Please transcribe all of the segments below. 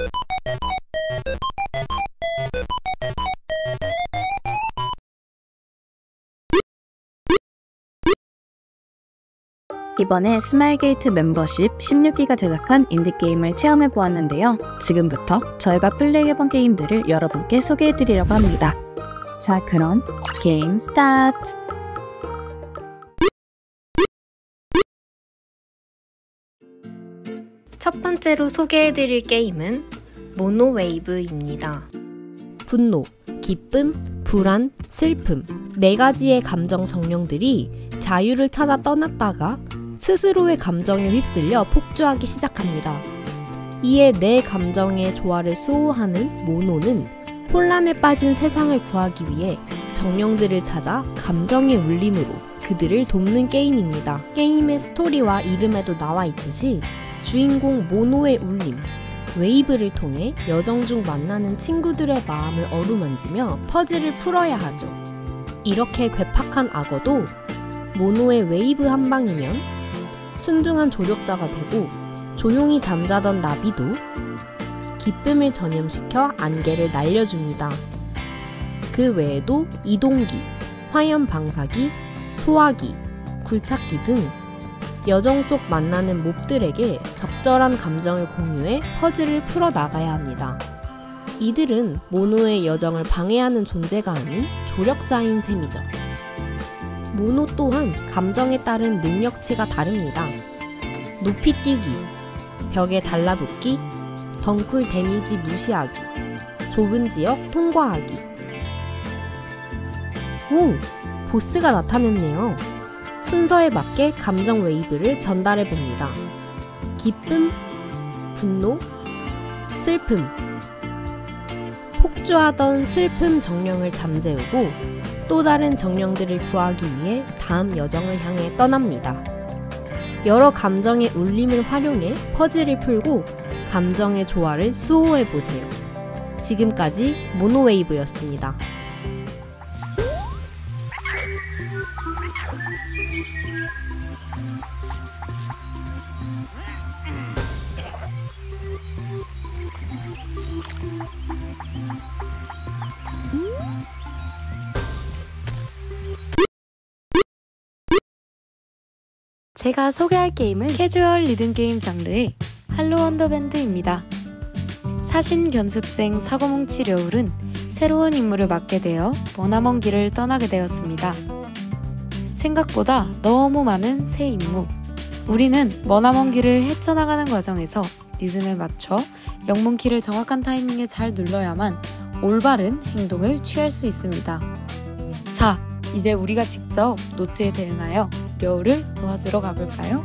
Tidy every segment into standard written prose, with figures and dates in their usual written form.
이번에 스마일게이트 멤버십 16기가 제작한 인디게임을 체험해보았는데요. 지금부터 저희가 플레이해본 게임들을 여러분께 소개해드리려고 합니다. 자, 그럼 게임 스타트! 첫 번째로 소개해드릴 게임은 모노웨이브입니다. 분노, 기쁨, 불안, 슬픔 4가지의 감정 정령들이 자유를 찾아 떠났다가 스스로의 감정에 휩쓸려 폭주하기 시작합니다. 이에 내 감정의 조화를 수호하는 모노는 혼란에 빠진 세상을 구하기 위해 정령들을 찾아 감정의 울림으로 그들을 돕는 게임입니다. 게임의 스토리와 이름에도 나와 있듯이 주인공 모노의 울림, 웨이브를 통해 여정 중 만나는 친구들의 마음을 어루만지며 퍼즐을 풀어야 하죠. 이렇게 괴팍한 악어도 모노의 웨이브 한 방이면 순중한 조력자가 되고, 조용히 잠자던 나비도 기쁨을 전염시켜 안개를 날려줍니다. 그 외에도 이동기, 화염 방사기, 소화기, 굴착기 등 여정 속 만나는 몹들에게 적절한 감정을 공유해 퍼즐을 풀어나가야 합니다. 이들은 모노의 여정을 방해하는 존재가 아닌 조력자인 셈이죠. 모노 또한 감정에 따른 능력치가 다릅니다. 높이 뛰기, 벽에 달라붙기, 덩쿨 데미지 무시하기, 좁은 지역 통과하기. 오! 보스가 나타났네요. 순서에 맞게 감정 웨이브를 전달해봅니다. 기쁨, 분노, 슬픔. 폭주하던 슬픔 정령을 잠재우고 또 다른 정령들을 구하기 위해 다음 여정을 향해 떠납니다. 여러 감정의 울림을 활용해 퍼즐을 풀고 감정의 조화를 수호해보세요. 지금까지 모노웨이브였습니다. 제가 소개할 게임은 캐주얼 리듬게임 장르의 할로 원더밴드입니다. 사신 견습생 사고뭉치 려울은 새로운 임무를 맡게 되어 머나먼 길을 떠나게 되었습니다. 생각보다 너무 많은 새 임무. 우리는 머나먼 길을 헤쳐나가는 과정에서 리듬에 맞춰 영문키를 정확한 타이밍에 잘 눌러야만 올바른 행동을 취할 수 있습니다. 자, 이제 우리가 직접 노트에 대응하여 려울을 도와주러 가볼까요?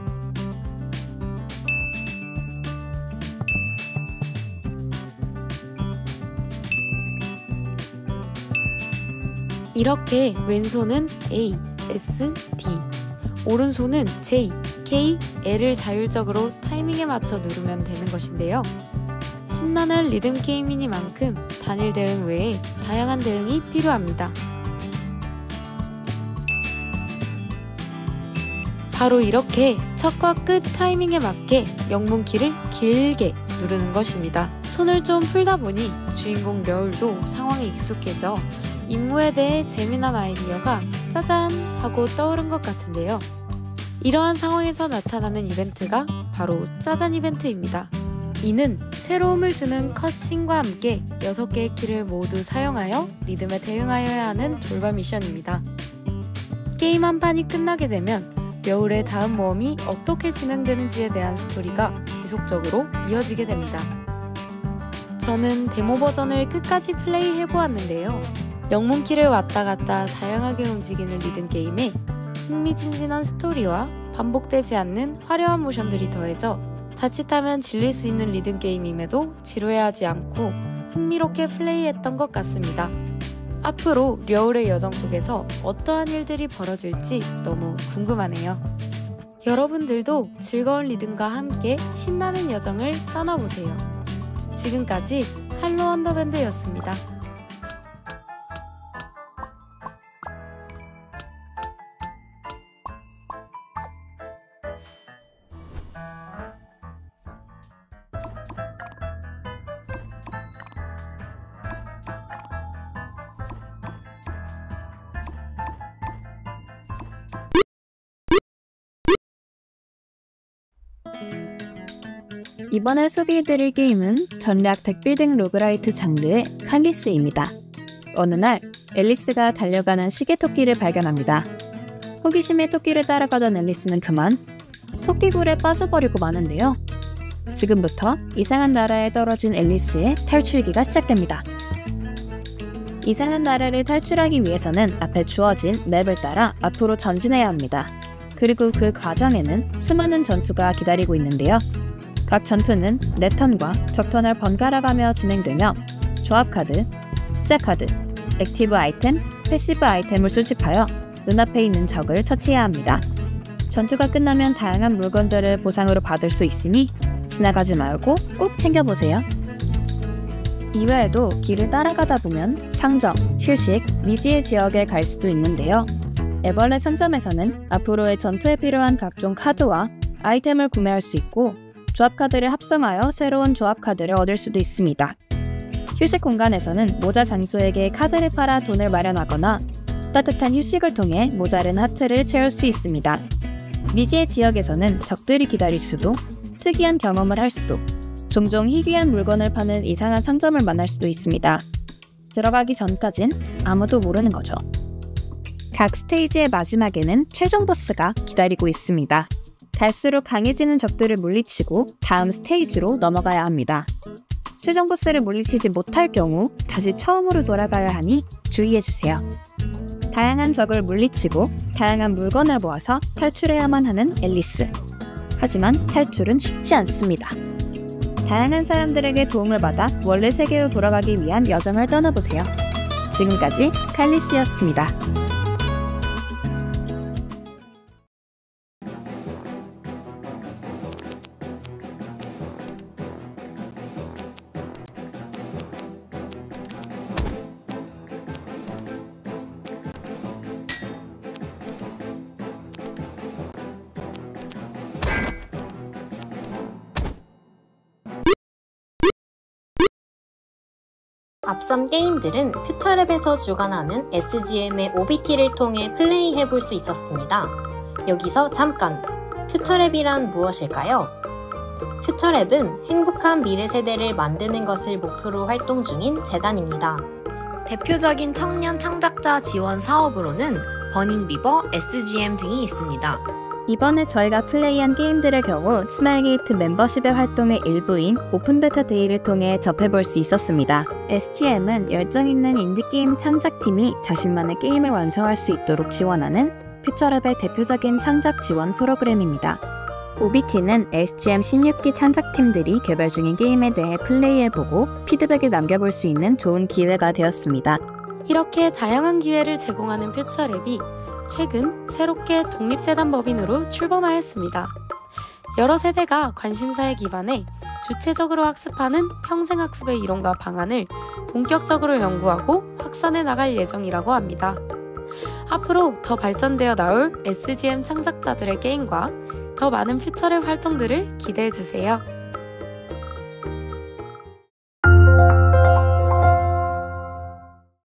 이렇게 왼손은 A, S, D, 오른손은 J, K, L을 자율적으로 타이밍에 맞춰 누르면 되는 것인데요. 신나는 리듬 게임이니만큼 단일 대응 외에 다양한 대응이 필요합니다. 바로 이렇게 첫과 끝 타이밍에 맞게 영문키를 길게 누르는 것입니다. 손을 좀 풀다 보니 주인공 려울도 상황에 익숙해져 임무에 대해 재미난 아이디어가 짜잔 하고 떠오른 것 같은데요. 이러한 상황에서 나타나는 이벤트가 바로 짜잔 이벤트입니다. 이는 새로움을 주는 컷신과 함께 6개의 키를 모두 사용하여 리듬에 대응하여야 하는 돌발 미션입니다. 게임 한 판이 끝나게 되면 려울의 다음 모험이 어떻게 진행되는지에 대한 스토리가 지속적으로 이어지게 됩니다. 저는 데모 버전을 끝까지 플레이해보았는데요. 영문키를 왔다 갔다 다양하게 움직이는 리듬 게임에 흥미진진한 스토리와 반복되지 않는 화려한 모션들이 더해져 자칫하면 질릴 수 있는 리듬 게임임에도 지루해하지 않고 흥미롭게 플레이했던 것 같습니다. 앞으로 려울의 여정 속에서 어떠한 일들이 벌어질지 너무 궁금하네요. 여러분들도 즐거운 리듬과 함께 신나는 여정을 떠나보세요. 지금까지 할로 원더밴드였습니다. 이번에 소개해드릴 게임은 전략 덱빌딩 로그라이트 장르의 칼리스입니다. 어느 날 앨리스가 달려가는 시계토끼를 발견합니다. 호기심에 토끼를 따라가던 앨리스는 그만 토끼굴에 빠져버리고 마는데요. 지금부터 이상한 나라에 떨어진 앨리스의 탈출기가 시작됩니다. 이상한 나라를 탈출하기 위해서는 앞에 주어진 맵을 따라 앞으로 전진해야 합니다. 그리고 그 과정에는 수많은 전투가 기다리고 있는데요. 각 전투는 내 턴과 적 턴을 번갈아가며 진행되며 조합 카드, 숫자 카드, 액티브 아이템, 패시브 아이템을 수집하여 눈앞에 있는 적을 처치해야 합니다. 전투가 끝나면 다양한 물건들을 보상으로 받을 수 있으니 지나가지 말고 꼭 챙겨보세요. 이외에도 길을 따라가다 보면 상점, 휴식, 미지의 지역에 갈 수도 있는데요. 애벌레 상점에서는 앞으로의 전투에 필요한 각종 카드와 아이템을 구매할 수 있고 조합 카드를 합성하여 새로운 조합 카드를 얻을 수도 있습니다. 휴식 공간에서는 모자 장수에게 카드를 팔아 돈을 마련하거나 따뜻한 휴식을 통해 모자른 하트를 채울 수 있습니다. 미지의 지역에서는 적들이 기다릴 수도, 특이한 경험을 할 수도, 종종 희귀한 물건을 파는 이상한 상점을 만날 수도 있습니다. 들어가기 전까진 아무도 모르는 거죠. 각 스테이지의 마지막에는 최종 보스가 기다리고 있습니다. 갈수록 강해지는 적들을 물리치고 다음 스테이지로 넘어가야 합니다. 최종 보스를 물리치지 못할 경우 다시 처음으로 돌아가야 하니 주의해주세요. 다양한 적을 물리치고 다양한 물건을 모아서 탈출해야만 하는 앨리스. 하지만 탈출은 쉽지 않습니다. 다양한 사람들에게 도움을 받아 원래 세계로 돌아가기 위한 여정을 떠나보세요. 지금까지 칼리스였습니다. 앞선 게임들은 퓨처랩에서 주관하는 SGM의 OBT를 통해 플레이해볼 수 있었습니다. 여기서 잠깐! 퓨처랩이란 무엇일까요? 퓨처랩은 행복한 미래 세대를 만드는 것을 목표로 활동 중인 재단입니다. 대표적인 청년 창작자 지원 사업으로는 버닝비버, SGM 등이 있습니다. 이번에 저희가 플레이한 게임들의 경우 스마일게이트 멤버십의 활동의 일부인 오픈 베타 데이를 통해 접해볼 수 있었습니다. SGM은 열정있는 인디게임 창작팀이 자신만의 게임을 완성할 수 있도록 지원하는 퓨처랩의 대표적인 창작 지원 프로그램입니다. OBT는 SGM 16기 창작팀들이 개발 중인 게임에 대해 플레이해보고 피드백을 남겨볼 수 있는 좋은 기회가 되었습니다. 이렇게 다양한 기회를 제공하는 퓨처랩이 최근 새롭게 독립재단 법인으로 출범하였습니다. 여러 세대가 관심사에 기반해 주체적으로 학습하는 평생학습의 이론과 방안을 본격적으로 연구하고 확산해 나갈 예정이라고 합니다. 앞으로 더 발전되어 나올 SGM 창작자들의 게임과 더 많은 퓨처랩 활동들을 기대해주세요.